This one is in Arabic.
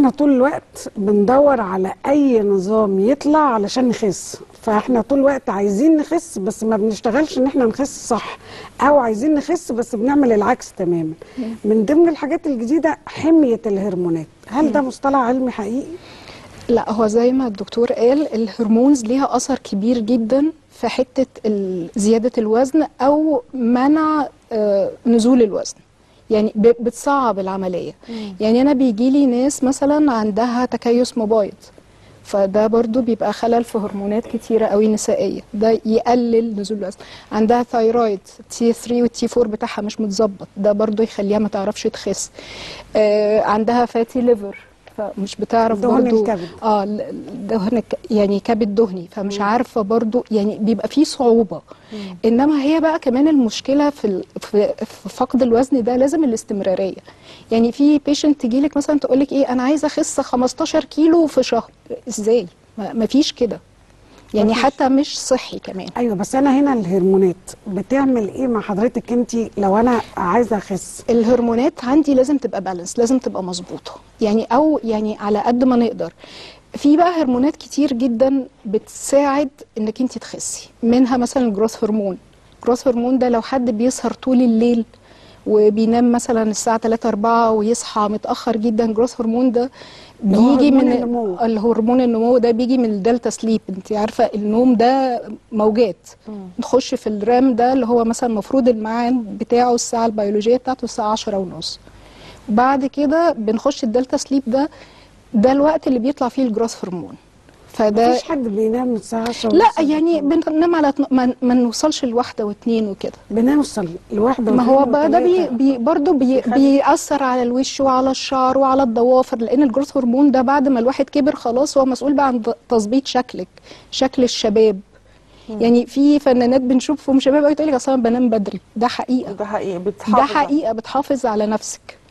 احنا طول الوقت بندور على اي نظام يطلع علشان نخس، فاحنا طول الوقت عايزين نخس بس ما بنشتغلش ان احنا نخس صح، او عايزين نخس بس بنعمل العكس تماما. من ضمن الحاجات الجديدة حمية الهرمونات، هل ده مصطلح علمي حقيقي؟ لا، هو زي ما الدكتور قال الهرمونز ليها أثر كبير جدا في حتة زيادة الوزن أو منع نزول الوزن. يعني بتصعب العملية. يعني أنا بيجيلي ناس مثلا عندها تكيس مبايض، فده برضو بيبقى خلل في هرمونات كتيرة قوي نسائية، ده يقلل نزول الوزن. عندها ثايرويد تي 3 والتي 4 بتاعها مش متظبط، ده برضو يخليها ما تعرفش تخس. عندها فاتي ليفر، فمش بتعرف دهن برضو الكبد. دهن يعني كبد دهني، فمش عارفه برضو، يعني بيبقى فيه صعوبه. انما هي بقى كمان المشكله في فقد الوزن ده لازم الاستمراريه. يعني في بيشنت تجيلك مثلا تقولك ايه، انا عايزه اخس 15 كيلو في شهر. ازاي؟ ما فيش كده، يعني حتى مش صحي كمان. ايوه، بس انا هنا الهرمونات بتعمل ايه مع حضرتك انت لو انا عايزه اخس؟ الهرمونات عندي لازم تبقى بالانس، لازم تبقى مظبوطه، يعني او يعني على قد ما نقدر. في بقى هرمونات كتير جدا بتساعد انك انت تخسي، منها مثلا الجروث هرمون. الجروث هرمون ده لو حد بيسهر طول الليل وبينام مثلا الساعه 3 4 ويصحى متاخر جدا، الجروث هرمون ده بيجي من الهرمون النمو ده بيجي من الدلتا سليب. انت عارفه النوم ده موجات، نخش في الرام ده اللي هو مثلا المفروض الميعاد بتاعه الساعه البيولوجيه بتاعته الساعه 10:30، وبعد كده بنخش الدلتا سليب ده الوقت اللي بيطلع فيه الجروث هرمون. فده مفيش حد بينام من الساعه 10 لا، يعني بننام على ما نوصلش لواحدة واثنين وكده، بنوصل لواحدة ما هو بقى ده برضه بيخلي بيأثر على الوش وعلى الشعر وعلى الضوافر، لأن الجروث هرمون ده بعد ما الواحد كبر خلاص هو مسؤول بقى عن تظبيط شكل الشباب. يعني في فنانات بنشوفهم شباب قوي تقول لك اصلا بنام بدري، ده حقيقة، ده حقيقي ده حقيقة بتحافظ على نفسك.